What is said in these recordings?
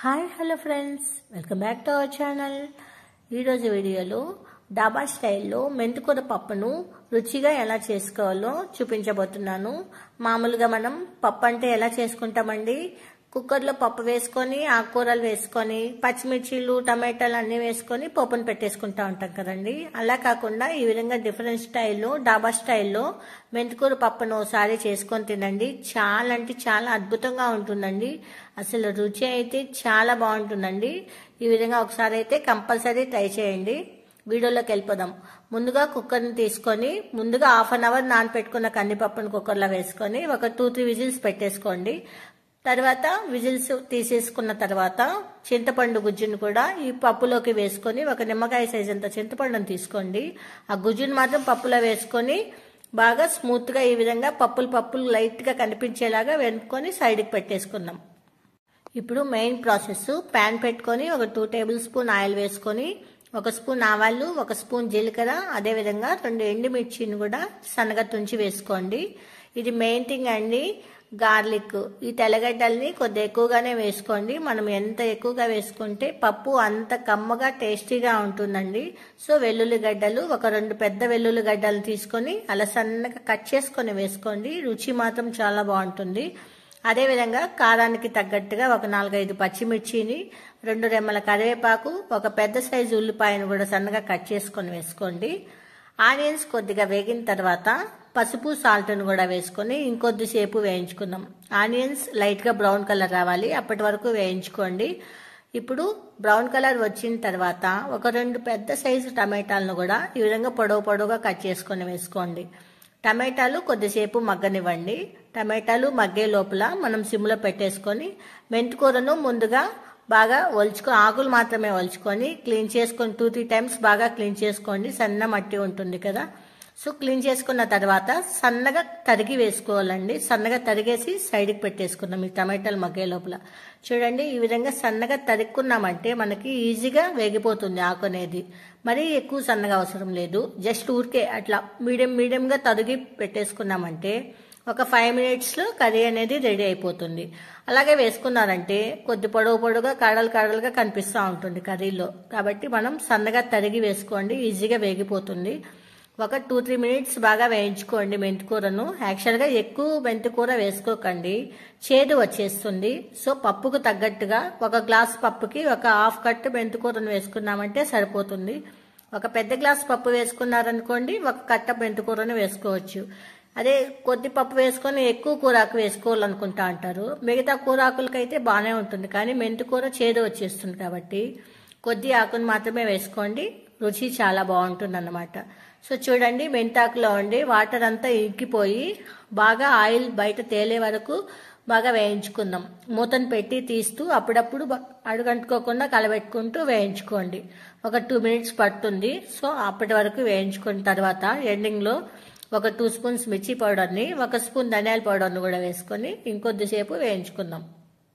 Hi hello friends, welcome back to our channel. ఈరోజు వీడియోలో డాబా స్టైల్లో మెంతికూర పప్పును రుచిగా ఎలా చేసుకోవాలో చూపించబోతున్నాను. మామూలుగా మనం పప్పు అంటే ఎలా చేసుకుంటామండి, కుక్కర్లో పప్పు వేసుకొని ఆకుకూరలు వేసుకొని పచ్చిమిర్చిలు టమాటాలు అన్నీ వేసుకొని పప్పును పెట్టేసుకుంటా ఉంటాం కదండి. అలా కాకుండా ఈ విధంగా డిఫరెంట్ స్టైల్లో డాబా స్టైల్లో మెంతికూర పప్పును ఒకసారి చేసుకొని తినండి. చాలా అంటే చాలా అద్భుతంగా ఉంటుందండి. అసలు రుచి అయితే చాలా బాగుంటుందండి. ఈ విధంగా ఒకసారి అయితే కంపల్సరీ ట్రై చేయండి. వీడియోలోకి వెళ్ళిపోదాం. ముందుగా కుక్కర్ని తీసుకొని ముందుగా హాఫ్ అన్ అవర్ నానపెట్టుకున్న కందిపప్పును కుక్కర్లో వేసుకొని ఒక 2-3 విజిల్స్ పెట్టేసుకోండి. తర్వాత విజిల్స్ తీసేసుకున్న తర్వాత చింతపండు గుజ్జును కూడా ఈ పప్పులోకి వేసుకొని ఒక నిమ్మకాయ సైజ్ అంత చింతపండును తీసుకోండి. ఆ గుజ్జును మాత్రం పప్పులో వేసుకొని బాగా స్మూత్గా ఈ విధంగా పప్పులు లైట్గా కనిపించేలాగా వెనుకొని సైడ్కి పెట్టేసుకుందాం. ఇప్పుడు మెయిన్ ప్రాసెస్, ప్యాన్ పెట్టుకొని ఒక 2 టేబుల్ స్పూన్ ఆయిల్ వేసుకొని 1 స్పూన్ ఆవాలు, 1 స్పూన్ జీలకర్ర, అదేవిధంగా 2 ఎండుమిర్చిని కూడా సన్నగా తుంచి వేసుకోండి. ఇది మెయిన్ థింగ్ అండి. గార్లిక్, ఈ తెల్లగడ్డల్ని కొద్దిగా ఎక్కువగానే వేసుకోండి. మనం ఎంత ఎక్కువగా వేసుకుంటే పప్పు అంత కమ్మగా టేస్టీగా ఉంటుందండి. సో వెల్లుల్లి గడ్డలు ఒక 2 పెద్ద వెల్లుల్లి గడ్డలు తీసుకొని అలా సన్నగా కట్ చేసుకొని వేసుకోండి. రుచి మాత్రం చాలా బాగుంటుంది. అదేవిధంగా కారానికి తగ్గట్టుగా ఒక 4-5 పచ్చిమిర్చిని, 2 రెమ్మల కరివేపాకు, ఒక పెద్ద సైజు ఉల్లిపాయను కూడా సన్నగా కట్ చేసుకొని వేసుకోండి. ఆనియన్స్ కొద్దిగా వేగిన తర్వాత పసుపు, సాల్ట్ను కూడా వేసుకొని ఇంకొద్దిసేపు వేయించుకుందాం. ఆనియన్స్ లైట్గా బ్రౌన్ కలర్ రావాలి, అప్పటి వరకు వేయించుకోండి. ఇప్పుడు బ్రౌన్ కలర్ వచ్చిన తర్వాత ఒక 2 పెద్ద సైజు టమాటాలను కూడా ఈ విధంగా పొడవుగా కట్ చేసుకొని వేసుకోండి. టమాటాలు కొద్దిసేపు మగ్గనివ్వండి. టమాటాలు మగ్గే లోపల మనం సిమ్లో పెట్టేసుకొని మెంతికూరను ముందుగా బాగా ఆకులు మాత్రమే ఒలుచుకొని క్లీన్ చేసుకొని 2-3 టైమ్స్ బాగా క్లీన్ చేసుకోండి. సన్న మట్టి ఉంటుంది కదా, సో క్లీన్ చేసుకున్న తర్వాత సన్నగా తరిగి వేసుకోవాలండి. సన్నగా తరిగేసి సైడ్కి పెట్టేసుకున్నాం ఈ టమాటాలు మగ్గే లోపల. చూడండి, ఈ విధంగా సన్నగా తరుక్కున్నామంటే మనకి ఈజీగా వేగిపోతుంది. ఆకు అనేది మరీ ఎక్కువ సన్నగా అవసరం లేదు, జస్ట్ ఊరికే అట్లా మీడియంగా తరిగి పెట్టేసుకున్నామంటే ఒక 5 మినిట్స్లో కర్రీ అనేది రెడీ అయిపోతుంది. అలాగే వేసుకున్నారంటే కొద్ది పొడవుగా కాడలుగా కనిపిస్తూ ఉంటుంది కర్రీలో. కాబట్టి మనం సన్నగా తరిగి వేసుకోండి, ఈజీగా వేగిపోతుంది. ఒక 2-3 మినిట్స్ బాగా వేయించుకోండి మెంతికూరను. యాక్చువల్గా ఎక్కువ మెంతికూర వేసుకోకండి, చేదు వచ్చేస్తుంది. సో పప్పుకు తగ్గట్టుగా ఒక గ్లాస్ పప్పుకి ఒక హాఫ్ కట్ మెంతికూరను వేసుకున్నామంటే సరిపోతుంది. ఒక పెద్ద గ్లాస్ పప్పు వేసుకున్నారనుకోండి, ఒక కట్ట మెంతికూరను వేసుకోవచ్చు. అదే కొద్ది పప్పు వేసుకొని ఎక్కువ కూరాకు వేసుకోవాలనుకుంటా అంటారు. మిగతా కూరాకులకైతే బాగానే ఉంటుంది, కానీ మెంతికూర చేదు వచ్చేస్తుంది కాబట్టి కొద్ది ఆకును మాత్రమే వేసుకోండి. రుచి చాలా బాగుంటుంది అన్నమాట. సో చూడండి, మెంతాకులో ఉండి వాటర్ అంతా ఇంకిపోయి బాగా ఆయిల్ బయట తేలే వరకు బాగా వేయించుకుందాం. మూతను పెట్టి తీస్తూ అప్పుడప్పుడు అడుగంటుకోకుండా కలబెట్టుకుంటూ వేయించుకోండి. ఒక 2 మినిట్స్ పడుతుంది. సో అప్పటి వరకు వేయించుకున్న తర్వాత ఎండింగ్లో ఒక 2 స్పూన్స్ మిర్చి పౌడర్ని, 1 స్పూన్ ధనియాల పౌడర్ని కూడా వేసుకొని ఇంకొద్దిసేపు వేయించుకుందాం.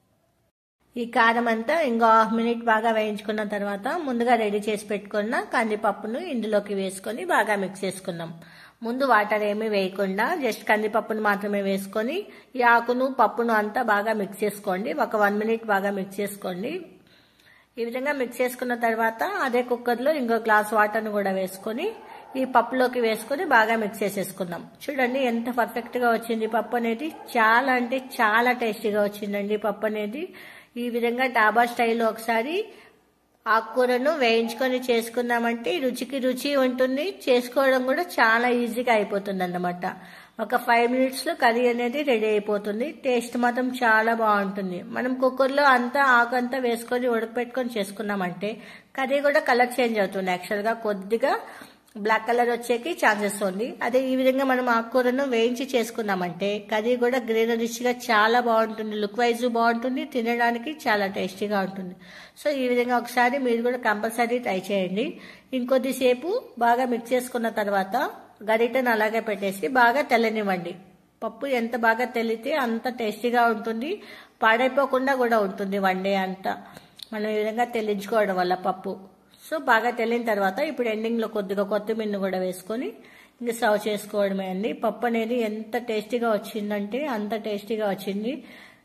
ఈ కారం అంతా ఇంకో హాఫ్ మినిట్ బాగా వేయించుకున్న తర్వాత ముందుగా రెడీ చేసి పెట్టుకున్న కందిపప్పును ఇందులోకి వేసుకొని బాగా మిక్స్ చేసుకుందాం. ముందు వాటర్ ఏమీ వేయకుండా జస్ట్ కందిపప్పును మాత్రమే వేసుకొని ఈ ఆకును పప్పును అంతా బాగా మిక్స్ చేసుకోండి. ఒక 1 మినిట్ బాగా మిక్స్ చేసుకోండి. ఈ విధంగా మిక్స్ చేసుకున్న తర్వాత అదే కుక్కర్లో ఇంకో గ్లాస్ వాటర్ను కూడా వేసుకొని ఈ పప్పులోకి వేసుకొని బాగా మిక్స్ చేసేసుకుందాం. చూడండి ఎంత పర్ఫెక్ట్గా వచ్చింది పప్పు అనేది. చాలా అంటే చాలా టేస్టీగా వచ్చిందండి పప్పు అనేది. ఈ విధంగా డాబా స్టైల్లో ఒకసారి ఆకుకూరను వేయించుకొని చేసుకుందామంటే రుచికి రుచి ఉంటుంది, చేసుకోవడం కూడా చాలా ఈజీగా అయిపోతుంది అన్నమాట. ఒక 5 మినిట్స్లో కర్రీ అనేది రెడీ అయిపోతుంది. టేస్ట్ మాత్రం చాలా బాగుంటుంది. మనం కుక్కర్లో అంతా ఆకంతా వేసుకొని ఉడకపెట్టుకొని చేసుకున్నామంటే కర్రీ కూడా కలర్ చేంజ్ అవుతుంది. యాక్చువల్గా కొద్దిగా బ్లాక్ కలర్ వచ్చేకి ఛాన్సెస్ ఉంది. అదే ఈ విధంగా మనం ఆకుకూరను వేయించి చేసుకున్నామంటే కర్రీ కూడా గ్రీనరీష్గా చాలా బాగుంటుంది, లుక్ వైజ్ బాగుంటుంది, తినడానికి చాలా టేస్టీగా ఉంటుంది. సో ఈ విధంగా ఒకసారి మీరు కూడా కంపల్సరీ ట్రై చేయండి. ఇంకొద్దిసేపు బాగా మిక్స్ చేసుకున్న తర్వాత గరిటెను అలాగే పెట్టేసి బాగా తెల్లనివ్వండి. పప్పు ఎంత బాగా తెల్లితే అంత టేస్టీగా ఉంటుంది, పాడైపోకుండా కూడా ఉంటుంది వన్ డే అంతా మనం ఈ విధంగా తెల్లించుకోవడం వల్ల పప్పు. సో బాగా తెల్లిన తర్వాత ఇప్పుడు ఎండింగ్లో కొద్దిగా కొత్తిమీరను కూడా వేసుకొని ఇంక సర్వ్ చేసుకోవడమే అండి. పప్పు అనేది ఎంత టేస్టీగా వచ్చిందంటే అంత టేస్టీగా వచ్చింది.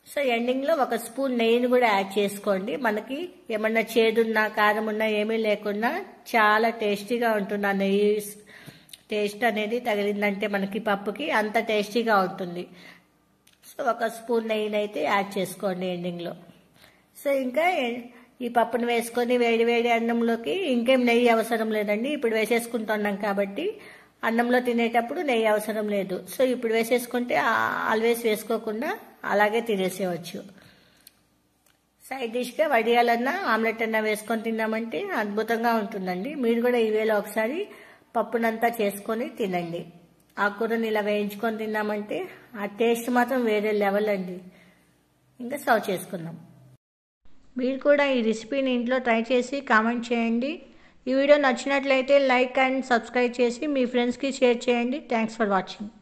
సో ఎండింగ్లో ఒక స్పూన్ నెయ్యిని కూడా యాడ్ చేసుకోండి. మనకి ఏమన్నా చేదున్నా కారం ఉన్నా ఏమీ లేకుండా చాలా టేస్టీగా ఉంటుంది. ఆ నెయ్యి టేస్ట్ అనేది తగిలిందంటే మనకి పప్పుకి అంత టేస్టీగా ఉంటుంది. సో ఒక స్పూన్ నెయ్యిని అయితే యాడ్ చేసుకోండి ఎండింగ్లో. సో ఇంకా ఈ పప్పును వేసుకొని వేడి వేడి అన్నంలోకి ఇంకేం నెయ్యి అవసరం లేదండి. ఇప్పుడు వేసేసుకుంటున్నాం కాబట్టి అన్నంలో తినేటప్పుడు నెయ్యి అవసరం లేదు. సో ఇప్పుడు వేసేసుకుంటే ఆల్వేస్ వేసుకోకుండా అలాగే తినేసేయవచ్చు. సైడ్ డిష్గా వడియాలన్నా ఆమ్లెట్ అన్నా వేసుకొని తిన్నామంటే అద్భుతంగా ఉంటుందండి. మీరు కూడా ఈ వేళ ఒకసారి పప్పునంతా చేసుకొని తినండి. ఆకుకూరని ఇలా వేయించుకొని తిన్నామంటే ఆ టేస్ట్ మాత్రం వేరే లెవెల్ అండి. ఇంకా సర్వ్ చేసుకుందాం. మీరు కూడా ఈ రెసిపీని ఇంట్లో ట్రై చేసి కామెంట్ చేయండి. ఈ వీడియో నచ్చినట్లయితే లైక్ అండ్ సబ్స్క్రైబ్ చేసి మీ ఫ్రెండ్స్కి షేర్ చేయండి. Thanks for watching.